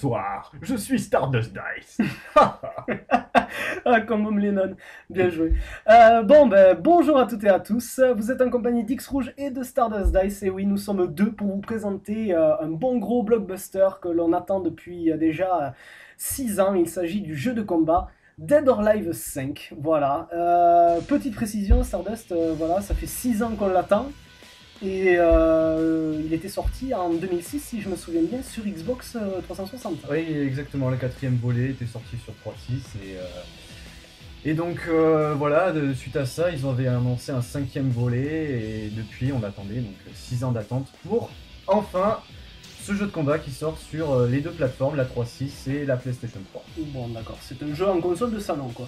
Bonsoir, je suis Stardust Dice. Ah, comme Homme Lennon, bien joué. Bonjour à toutes et à tous. Vous êtes en compagnie d'X Rouge et de Stardust Dice. Et oui, nous sommes deux pour vous présenter un bon gros blockbuster que l'on attend depuis déjà 6 ans. Il s'agit du jeu de combat Dead or Alive 5. Voilà. Petite précision, Stardust, voilà, ça fait 6 ans qu'on l'attend. Et il était sorti en 2006, si je me souviens bien, sur Xbox 360. Oui, exactement, le quatrième volet était sorti sur 3.6 et donc voilà, suite à ça, ils avaient annoncé un cinquième volet et depuis on attendait donc 6 ans d'attente pour enfin ce jeu de combat qui sort sur les deux plateformes, la 3.6 et la PlayStation 3. Bon, d'accord, c'est un jeu en console de salon, quoi.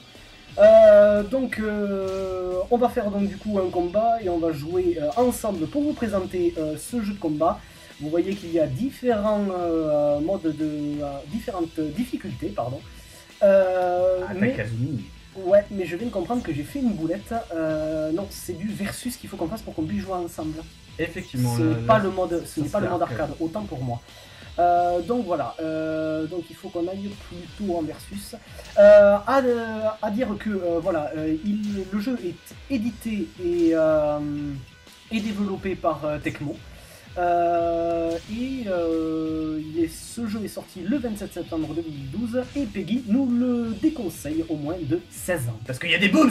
On va faire donc du coup un combat et on va jouer ensemble pour vous présenter ce jeu de combat. Vous voyez qu'il y a différents modes de différentes difficultés, pardon. Mais Kazumi. ouais, mais je viens de comprendre que j'ai fait une boulette. Non, c'est du versus qu'il faut qu'on fasse pour qu'on puisse jouer ensemble. Effectivement, Ce n'est pas le mode, ce n'est pas le mode arcade, autant pour moi. Donc voilà, donc il faut qu'on aille plutôt en versus. À dire que voilà, le jeu est édité et développé par Tecmo. Ce jeu est sorti le 27 septembre 2012 et Peggy nous le déconseille au moins de 16 ans. parce qu'il y a des boobs.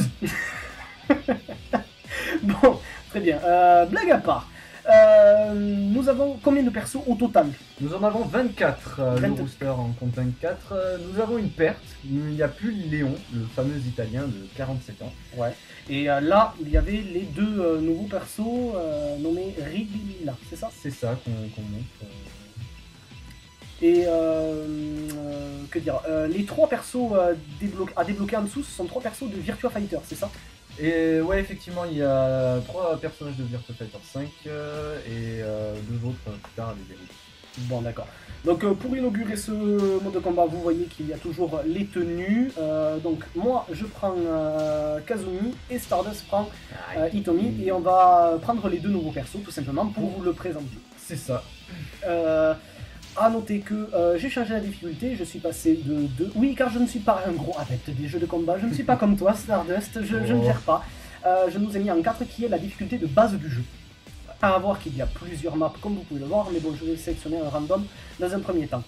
Bon, très bien. Blague à part. Nous avons combien de persos au total? Nous en avons 24, le 20. rooster en compte 24. Nous avons une perte, il n'y a plus Léon, le fameux italien de 47 ans. Ouais. Et là, il y avait les deux nouveaux persos nommés Ridlila, c'est ça? C'est ça qu'on montre. Et que dire les trois persos à débloquer en dessous, ce sont trois persos de Virtua Fighter, c'est ça? Et ouais, effectivement, il y a 3 personnages de Virtua Fighter 5 et 2 autres plus tard à développer. Bon, d'accord. Donc pour inaugurer ce mode de combat, vous voyez qu'il y a toujours les tenues. Donc moi, je prends Kazumi et Stardust prend Hitomi. Et on va prendre les deux nouveaux persos, tout simplement, pour vous le présenter. C'est ça. À noter que j'ai changé la difficulté, je suis passé de 2... Oui, car je ne suis pas un gros adepte des jeux de combat, je ne suis pas comme toi, Stardust, je ne gère pas. Je nous ai mis en 4 qui est la difficulté de base du jeu. À voir qu'il y a plusieurs maps comme vous pouvez le voir, mais bon, je vais sélectionner un random dans un premier temps.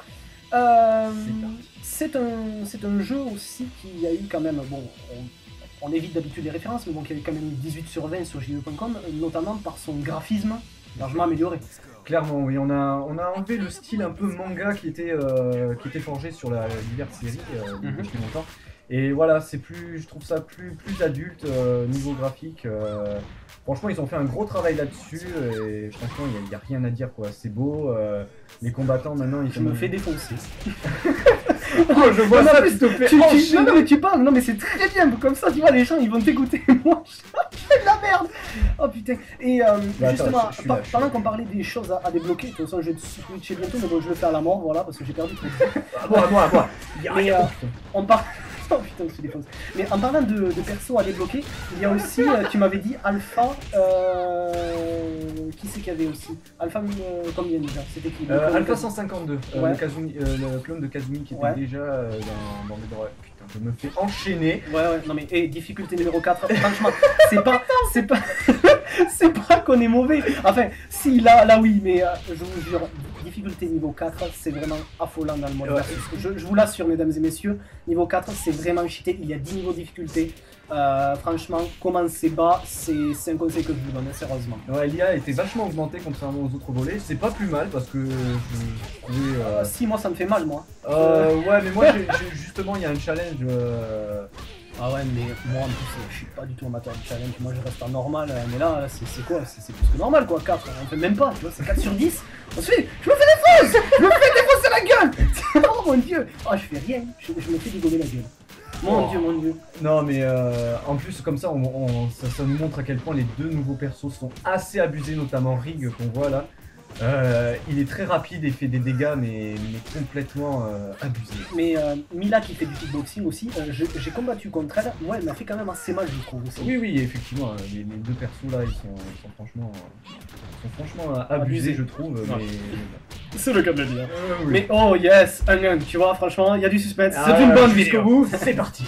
C'est un jeu aussi qui a eu quand même, bon, on évite d'habitude les références, mais bon, qui a eu quand même 18 sur 20 sur JE.com, notamment par son graphisme largement amélioré. Clairement, oui, on a enlevé le style un peu manga qui était forgé sur la diverses séries depuis longtemps. Et voilà, c'est plus, je trouve ça plus adulte niveau graphique. Franchement, ils ont fait un gros travail là-dessus et franchement, il n'y a rien à dire quoi. C'est beau. Les combattants maintenant, ils Je me fais défoncer. Oh, je vois ça, tu te fais non, mais tu parles, non mais c'est très bien, comme ça tu vois les gens ils vont t'écouter, moi je fais de la merde. Oh putain. Et justement, pendant qu'on parlait des choses à débloquer, de toute façon je vais switcher bientôt, mais bon je le fais à la mort, voilà, parce que j'ai perdu trop de temps. À moi. Mais on parle... Oh putain, je suis défonce. Mais en parlant de persos à débloquer, il y a aussi, tu m'avais dit Alpha, qui c'est qu'il y avait aussi? Alpha combien déjà? C'était qui? Alpha 152, ouais. le clone de Kazumi qui était déjà dans les droits. Putain, je me fais enchaîner. Ouais, non mais difficulté numéro 4, franchement, c'est pas c'est pas qu'on est mauvais. Enfin, si là oui, mais je vous jure, difficulté niveau 4, c'est vraiment affolant dans le mode versus. Je vous l'assure, mesdames et messieurs, niveau 4, c'est vraiment cheaté. Il y a 10 niveaux de difficulté. Franchement, commencez bas, c'est un conseil que je vous donne, sérieusement. Ouais, l'IA était vachement augmentée contrairement aux autres volets. C'est pas plus mal parce que je trouvais. Si, moi ça me fait mal, moi. Ouais, mais moi justement, il y a un challenge. Ah ouais, mais moi en plus je suis pas du tout amateur de challenge, moi je reste en normal, mais là c'est quoi? C'est plus que normal quoi, 4, on fait même pas, tu vois, c'est 4 sur 10. Ensuite, je me fais défoncer! Je me fais défoncer la gueule! Oh mon dieu! Oh, je fais rien, je me fais dégommer la gueule. Mon dieu. Non mais en plus comme ça, ça nous montre à quel point les deux nouveaux persos sont assez abusés, notamment Rig qu'on voit là. Il est très rapide et fait des dégâts, mais complètement abusés. Mais Mila qui fait du kickboxing aussi, j'ai combattu contre elle. Moi, elle m'a fait quand même assez mal, je trouve aussi. Oui, oui, effectivement, les deux persos là, ils sont franchement abusés, je trouve. Ouais. Mais... C'est le cas de le dire. Oui. Mais oh yes, Onion, tu vois, franchement, il y a du suspense. Ah, c'est une bonne jusqu'au vidéo. bout, c'est parti.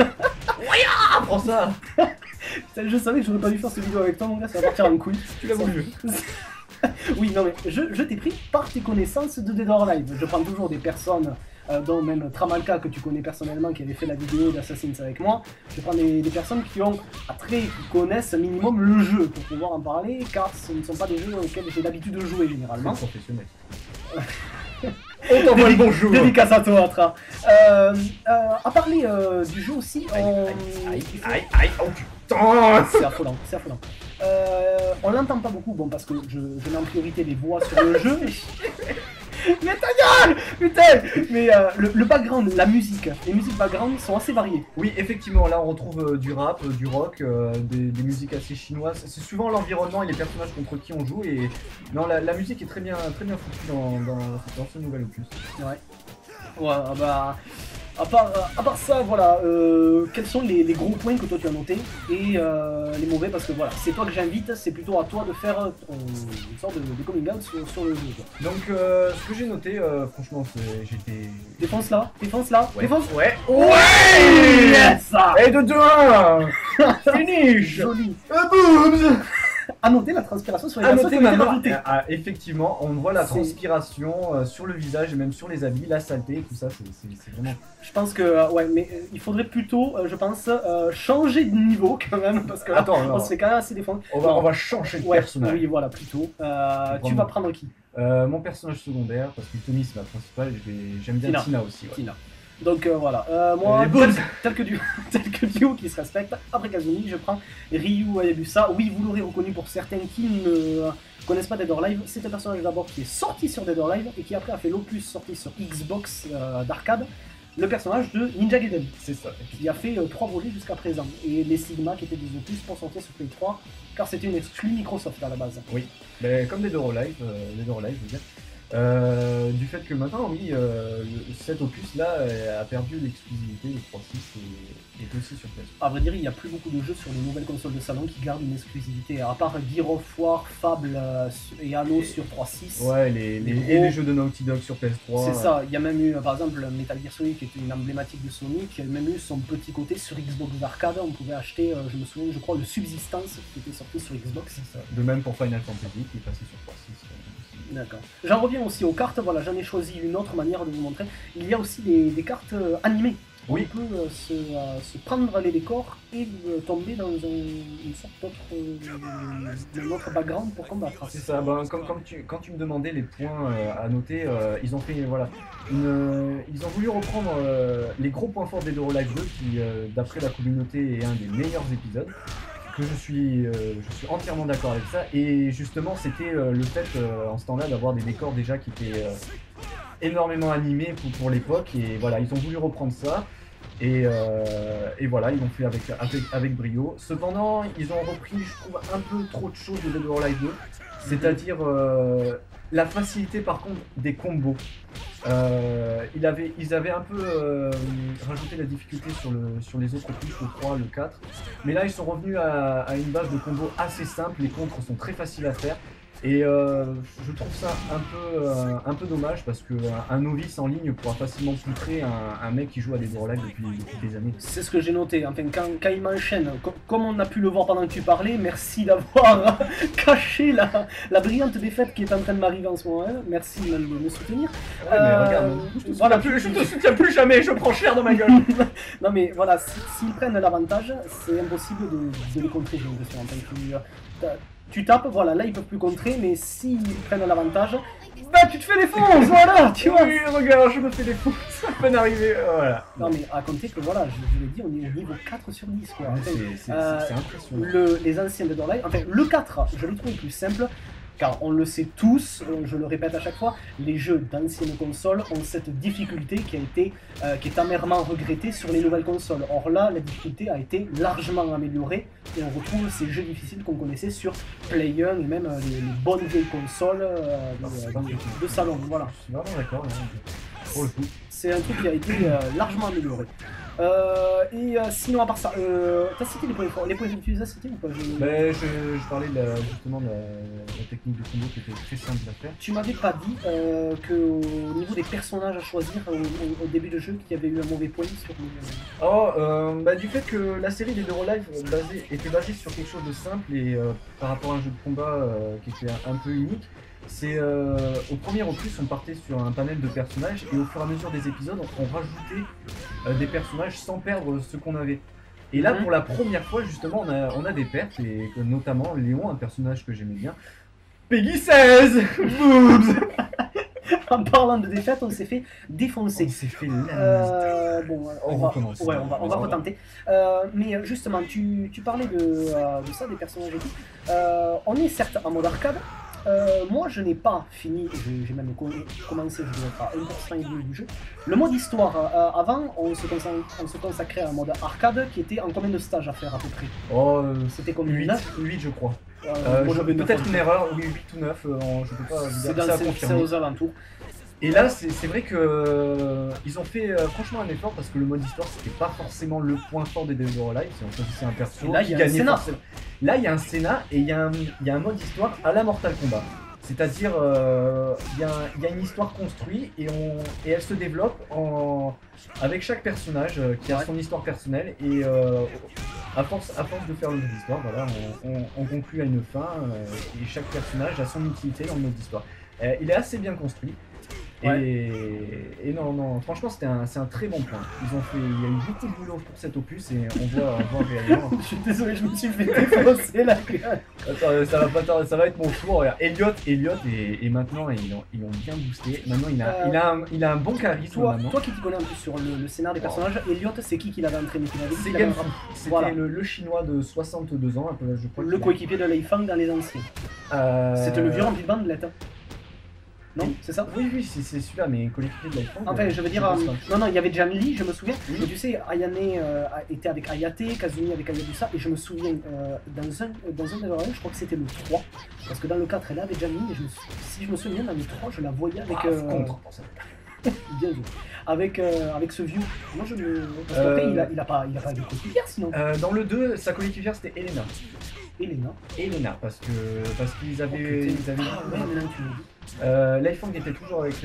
Ah, prends ça. Putain, je savais que j'aurais pas dû faire cette vidéo avec toi, mon gars, ça va partir en couille. Tu l'as voulu. Oui, non, mais je t'ai pris par tes connaissances de Dead or Alive. Je prends toujours des personnes, dont même Tramalka, que tu connais personnellement, qui avait fait la vidéo d'Assassin's avec moi. Je prends des personnes qui ont attrait, qui connaissent minimum le jeu pour pouvoir en parler, car ce ne sont pas des jeux auxquels j'ai l'habitude de jouer généralement. C'est professionnel. On t'envoie le bonjour. Dédicace à toi, Tra. À parler du jeu aussi, Aïe, oh putain. c'est affolant, c'est affolant. On l'entend pas beaucoup, bon, parce que je mets en priorité les voix sur le jeu. Mais ta gueule, putain. Mais le background, la musique, les musiques background sont assez variées. Oui, effectivement, là on retrouve du rap, du rock, des musiques assez chinoises. C'est souvent l'environnement et les personnages contre qui on joue. Et non, la musique est très bien foutue dans ce nouvel opus. Ouais. Ouais, bah. À part ça, voilà, quels sont les gros points que toi tu as notés et les mauvais, parce que voilà, c'est toi que j'invite, c'est plutôt à toi de faire une sorte de coming out sur le jeu. Donc ce que j'ai noté, franchement, j'étais... Défonce là, ouais. défonce. Ouais. Yes. Et de 2-1. Finish. Joli. Boobs. À noter la transpiration sur les À persos noter qui ont été maintenant, rajoutés. effectivement, on voit la C'est- transpiration sur le visage et même sur les habits, la saleté, tout ça, c'est vraiment... Je pense que, ouais, mais il faudrait plutôt, je pense, changer de niveau quand même, parce que là, Attends, on se fait quand même assez défendre. on va changer de Ouais, personnage. oui, voilà, plutôt. Tu vas prendre qui? Mon personnage secondaire, parce que Tommy c'est ma principale, j'aime bien Tina. Tina aussi. Ouais. Tina. Donc voilà, moi, Les boobs. tel que duo qui se respecte, après Kazumi, je prends Ryu Hayabusa. Oui, vous l'aurez reconnu pour certains qui ne connaissent pas Dead or Alive. C'est un personnage d'abord qui est sorti sur Dead or Alive et qui après a fait l'opus sorti sur Xbox d'arcade. Le personnage de Ninja Gaiden, C'est ça. qui a fait 3 volets jusqu'à présent. Et les Sigma qui étaient des opus pour sortir sur Play 3, car c'était une exclue Microsoft à la base. Oui, mais comme Dead or Alive, je veux dire. Du fait que maintenant, oui, cet opus-là a perdu l'exclusivité, le 3.6 est aussi sur PS. À vrai dire, il n'y a plus beaucoup de jeux sur les nouvelles consoles de salon qui gardent une exclusivité, à part Gear of War, Fable et Halo sur 3.6. Ouais, Les et gros- les jeux de Naughty Dog sur PS3. C'est ça, il y a même eu par exemple Metal Gear Solid qui était une emblématique de Sony, qui a même eu son petit côté sur Xbox d'arcade. On pouvait acheter, je me souviens, je crois, le Subsistance qui était sorti sur Xbox. C'est ça. De même pour Final Fantasy qui est passé sur 3.6. D'accord. J'en reviens aussi aux cartes, voilà, j'en ai choisi une autre manière de vous montrer. Il y a aussi des cartes animées. Oui. On peut se prendre les décors et tomber dans une sorte d'autre background pour combattre. C'est ça, ben, quand tu me demandais les points à noter, ils ont fait, voilà, ils ont voulu reprendre les gros points forts des Dead or Alive 2 qui, d'après la communauté, est un des meilleurs épisodes. Que je suis entièrement d'accord avec ça, et justement c'était le fait en ce temps-là d'avoir des décors déjà qui étaient énormément animés pour l'époque, et voilà, ils ont voulu reprendre ça, et voilà, ils l'ont fait avec brio. Cependant, ils ont repris, je trouve, un peu trop de choses de Dead or Alive 2, c'est-à-dire la facilité par contre des combos. Ils avaient un peu rajouté la difficulté sur les autres touches, le 3, le 4. Mais là, ils sont revenus à une base de combos assez simple. Les contres sont très faciles à faire. Et je trouve ça un peu dommage parce qu'un novice en ligne pourra facilement poutrer un mec qui joue à des Dead or Alive depuis des années. C'est ce que j'ai noté, enfin quand il m'enchaîne, comme on a pu le voir pendant que tu parlais, merci d'avoir caché la brillante défaite qui est en train de m'arriver en ce moment, hein. Merci de me soutenir. Ouais, mais regarde, je te soutiens plus jamais, je prends cher dans ma gueule. Non mais voilà, s'ils prennent l'avantage, c'est impossible de les contrer, j'ai l'impression. Enfin, tu tapes, voilà, là ils peuvent plus contrer, mais s'ils prennent l'avantage, bah tu te fais défoncer, voilà, tu vois. Oui, regarde, je me fais des fous, ça peut d'arriver, voilà. Non mais à compter que voilà, je l'ai dit, on est au niveau 4 sur 10 quoi. Enfin, C'est impressionnant. les anciens Dead or Alive, enfin le 4, je l'ai trouvé plus simple. Car on le sait tous, je le répète à chaque fois, les jeux d'anciennes consoles ont cette difficulté qui est amèrement regrettée sur les nouvelles consoles. Or là, la difficulté a été largement améliorée et on retrouve ces jeux difficiles qu'on connaissait sur Play 1 et même les bonnes vieilles consoles de salon. Voilà. Je suis vraiment d'accord. Pour le coup. C'est un truc qui a été largement amélioré. Sinon, à part ça, t'as cité les points forts. Les points forts, tu les as cités ou pas? Je parlais justement de la technique de combo qui était très simple à faire. Tu m'avais pas dit qu'au niveau des personnages à choisir au début de jeu, qu'il y avait eu un mauvais point sur les... Du fait que la série des Dead or Alive était basée sur quelque chose de simple et par rapport à un jeu de combat qui était un peu unique, c'est au premier opus on partait sur un panel de personnages et au fur et à mesure des épisodes on rajoutait des personnages sans perdre ce qu'on avait. Et là pour la première fois justement on a des pertes et notamment Léon, un personnage que j'aimais bien. Peggy 16 Boobs. En parlant de défaite, on s'est fait défoncer. On s'est fait bon, on va retenter. Mais justement, tu parlais de ça, des personnages et tout. On est certes en mode arcade. Moi, je n'ai pas fini, j'ai même commencé, je dois être à 1% du jeu. Le mode histoire, avant, on se consacrait à un mode arcade qui était en combien de stages à faire à peu près? C'était comme 8 je crois. Peut-être une erreur, oui, 8 ou 9, je peux pas vous dire, c'est aux alentours. Et là, c'est vrai que ils ont fait franchement un effort parce que le mode histoire c'était pas forcément le point fort des Dead or Alive. Si on choisissait un perso, là il y a un scénar. Là il y a un scénar et il y a un mode histoire à la Mortal Kombat. C'est-à-dire il y a une histoire construite et elle se développe avec chaque personnage qui a son histoire personnelle et à force de faire le mode histoire, voilà, on conclut à une fin et chaque personnage a son utilité dans le mode histoire. Il est assez bien construit. Ouais. Et non, franchement c'est un très bon point. Il y a eu beaucoup de boulot pour cet opus et on voit réellement. Je suis désolé, je me suis fait défoncer la gueule. Attends, ça va être mon tour. Elliot et maintenant ils ont bien boosté. Maintenant il a un bon charisme. Toi qui t'y connais un peu sur le scénar des personnages, Elliot c'est qui l'avait entraîné? C'est Genfu. C'était le chinois de 62 ans, je crois. Le coéquipier de Lei Fang dans les anciens. C'était le vieux rempli de bandelettes. Non, c'est ça? Oui, c'est celui-là, mais coéquipier de l'iPhone. Enfin, je veux dire, non, il y avait Jan Lee, je me souviens. Oui. Mais tu sais, Ayane était avec Hayate, Kazumi avec Hayabusa, et je me souviens, dans un des oreilles, je crois que c'était le 3, parce que dans le 4, elle est avec Jan Lee, et si je me souviens, dans le 3, je la voyais avec... contre, pour ça. Bien joué. Avec ce vieux. Moi, parce qu'après, il a pas de coéquipière, sinon. Dans le 2, sa coéquipière, c'était Elena. Elena, parce qu'ils avaient... maintenant tu me dis. L'iPhone était toujours avec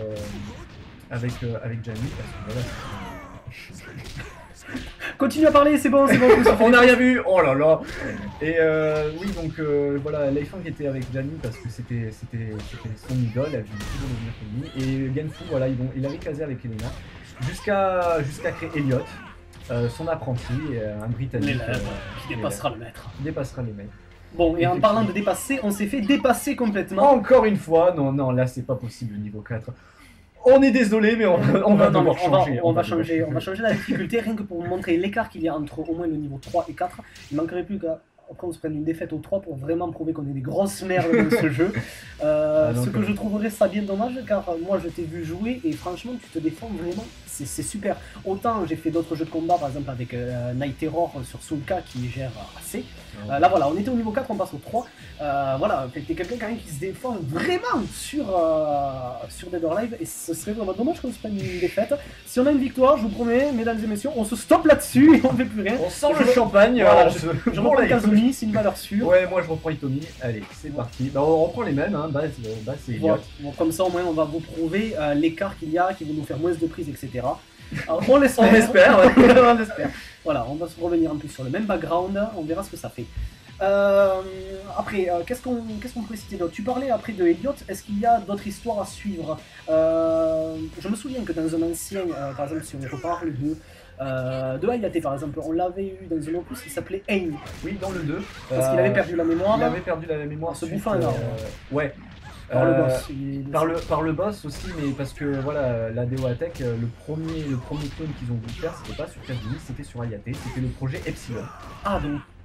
Jamie, parce que voilà. Continue à parler, c'est bon. On n'a rien vu. Oh là là. Et oui, donc voilà, l'iPhone était avec Jamie parce que c'était son idole, elle voulait toujours devenir comme lui. Et Genfu, voilà, il avait casé avec Elena jusqu'à créer Elliot, son apprenti, un Britannique qui dépassera le maître. Qui dépassera les maîtres. Bon, et en parlant de dépasser, on s'est fait dépasser complètement. Encore une fois, non, là c'est pas possible le niveau 4. On est désolé, mais on va devoir changer. On va changer la difficulté, rien que pour vous montrer l'écart qu'il y a entre au moins le niveau 3 et 4. Il manquerait plus qu'après on se prenne une défaite au 3 pour vraiment prouver qu'on est des grosses merdes dans ce jeu. Ce que je trouverais ça bien dommage, car moi je t'ai vu jouer et franchement tu te défends vraiment, c'est super. Autant j'ai fait d'autres jeux de combat, par exemple avec Night Terror sur Soulka qui gère assez. Là voilà, on était au niveau 4, on passe au 3. Voilà, t'es quelqu'un quand même qui se défend vraiment sur Dead or Alive et ce serait vraiment dommage qu'on se prenne une défaite. Si on a une victoire, je vous promets, mesdames et messieurs, on se stoppe là-dessus et on ne fait plus rien. On sent le champagne. Voilà, je reprends Kazumi, c'est une valeur sûre. Ouais, moi je reprends Itomi. Allez, c'est parti. Bah, on reprend les mêmes, hein. Base c'est Elliot. Bon, comme ça au moins on va vous prouver l'écart qu'il y a, qui va nous faire moins de prise, etc. Alors, on l'espère. On espère. Voilà, on va se revenir un peu sur le même background, on verra ce que ça fait. Après, qu'est-ce qu'on pourrait citer d'autre? Tu parlais après de Elliot, est-ce qu'il y a d'autres histoires à suivre? Je me souviens que dans un ancien, par exemple si on reparle de Hayate par exemple, on l'avait eu dans un opus qui s'appelait Aim. Oui, dans le 2. Parce qu'il avait perdu la mémoire. Il avait perdu la mémoire. Ce bouffant énorme. Ouais. Par le boss. Par le boss aussi, mais parce que voilà, la DOATech, le premier clone qu'ils ont voulu faire, c'était pas sur Kazumi, c'était sur Hayate, c'était le projet Epsilon. Ah donc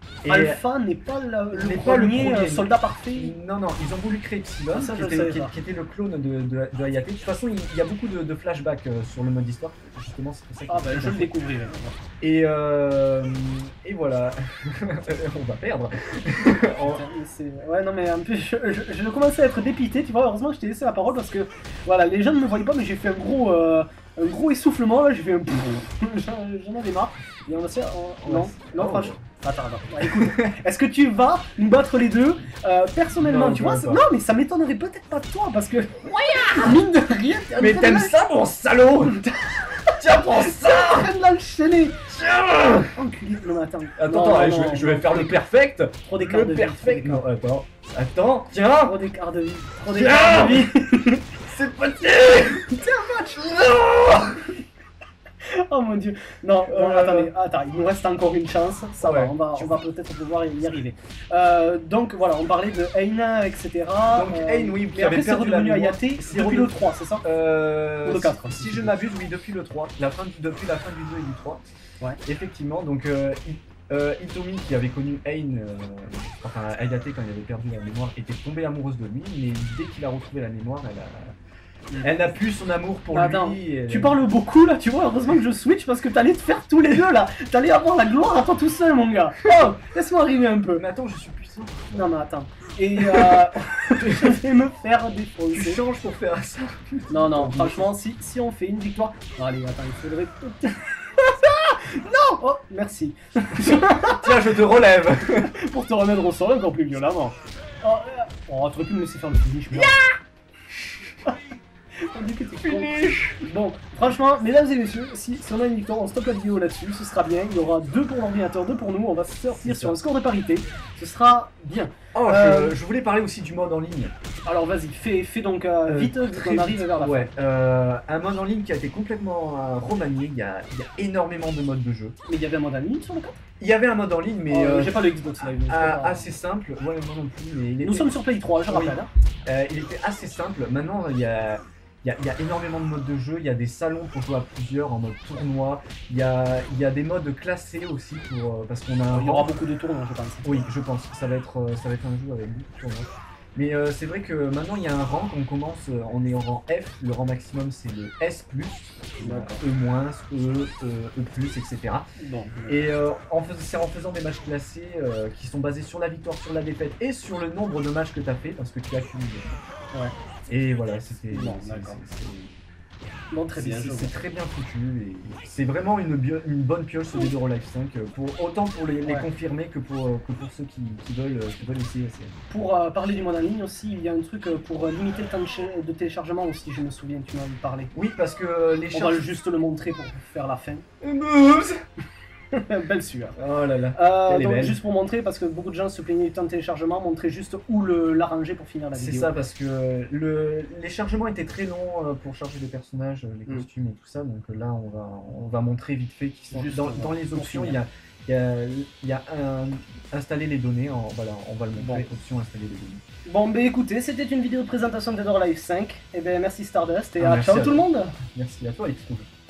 Et Alpha n'est pas le n'est pas le premier premier. soldat parfait. non, ils ont voulu créer Epsilon, Ah, ça, je qui, le était, savais qui- pas. qui était le clone de Hayate. De toute façon, il y a beaucoup de flashbacks sur le mode histoire. Justement, c'est pour ça Ah qu'il bah est je le fait. découvrirai. Et voilà. On va perdre. En- Ouais, non, mais un peu, je commençais à être dépité, tu vois. Heureusement que je t'ai laissé la parole parce que, voilà, les gens ne me voyaient pas, mais j'ai fait un gros essoufflement là. J'ai fait un. J'en avais marre. Et on va se faire. Non, non, Oh. franchement. Attends. Ouais, écoute, est-ce que tu vas nous battre les deux personnellement, Non, tu vois je veux pas. non, mais ça m'étonnerait peut-être pas de toi parce que. Mine de rien, t'es en Mais train t'aimes de ça, mon salaud? Tiens, prends ça! de l'enchaîner. Tiens! Enculé. Non, mais attends. Attends, Non, allez, non, je vais faire le perfect. Trop d'écart Le de vie. perfect. trop Non, attends, tiens! Trop d'écart de vie. Trop Tiens. d'écart de vie. C'est petit! Non! Oh mon dieu. Non, bon, Euh. attends, il nous reste encore une chance. Ça Ouais. va, on va peut-être pouvoir y arriver. Donc voilà, on parlait de Aina, etc. Donc, Ain, oui, qui mais après avait c'est perdu la redevenu mémoire. Ayate C'est depuis redevenu- le 3, c'est ça Ou le 4. Si je ne m'abuse, oui, depuis le 3. Depuis la fin du 2 et du 3. Ouais. Effectivement, donc Hitomi qui avait connu Ain, enfin Ayate quand il avait perdu la mémoire, était tombée amoureuse de lui, mais dès qu'il a retrouvé la mémoire, elle n'a plus son amour pour Attends, lui. et- Tu parles beaucoup là, tu vois, heureusement que je switch parce que t'allais te faire tous les deux là. T'allais avoir la gloire à toi tout seul, mon gars. Oh, laisse-moi arriver un peu. Mais attends, je suis puissant. Non, mais attends. Et je vais me faire Tu défoncer. changes pour faire ça. Non, franchement, si on fait une victoire. Allez, attends, il faudrait. Non. Oh, merci. Tiens, je te relève. Pour te remettre au sol encore plus violemment. Oh, t'aurais pu me laisser faire le finish. Merde. On dit que t'es con. Bon, franchement, mesdames et messieurs, si on a une victoire, on stoppe la vidéo là-dessus, ce sera bien. Il y aura 2 pour l'ordinateur, 2 pour nous. On va sortir sur un score de parité. Ce sera bien. Oh, Euh, je voulais parler aussi du mode en ligne. Alors vas-y, fais donc vite, vu Très qu'on arrive vite. vers la fin. Ouais, un mode en ligne qui a été complètement remanié. Il y a énormément de modes de jeu. Mais il y avait un mode en ligne sur le 4. Il y avait un mode en ligne, mais J'ai pas le Xbox Live. donc c'est pas grave. assez simple. Ouais, moi non plus. Mais il Nous était, sommes sur Play 3, je Oui. rappelle. Hein. il était assez simple. Maintenant, il y a énormément de modes de jeu. Il y a des salons pour jouer à plusieurs en mode tournoi. Il y a des modes classés aussi parce qu'on a un Il y aura rang. beaucoup de tournois, je pense. Oui, je pense. Ça va être un jeu avec beaucoup de tournois. Mais c'est vrai que maintenant il y a un rang, on commence, on est en rang F, le rang maximum c'est le S+, D'accord. E-, E+, etc. Bon. Et c'est en faisant des matchs classés qui sont basés sur la victoire, sur la défaite et sur le nombre de matchs que tu as fait, parce que tu as cumulé. Ouais. Et voilà, c'était... Bon, c'est- d'accord. c'est- Bon, très bien. c'est- je vois. C'est très bien foutu et c'est vraiment une bonne pioche ce Dead or Alive 5, autant pour les Ouais. confirmés que pour ceux qui veulent essayer. Pour parler du mode en ligne aussi, il y a un truc pour limiter le temps de téléchargement aussi, je me souviens, tu m'en as parlé. Oui, parce que les On va juste le montrer pour faire la fin. Boobs. Belle sueur. Oh là là. Elle est Donc belle. juste pour montrer, parce que beaucoup de gens se plaignaient du temps de téléchargement, montrer juste où l'arranger pour finir la C'est vidéo. ça, parce que les chargements étaient très longs pour charger les personnages, les costumes et tout ça. Donc là, on va montrer vite fait qu'ils sont Juste dans les pour options. finir. Il y a installer les données. Voilà, on va le montrer. Bon. Option installer les données. Bon, bah écoutez, c'était une vidéo de présentation de Dead or Alive 5. Et ben merci Stardust et Merci ciao à tout le vous. monde. Merci à toi, les petits rouges.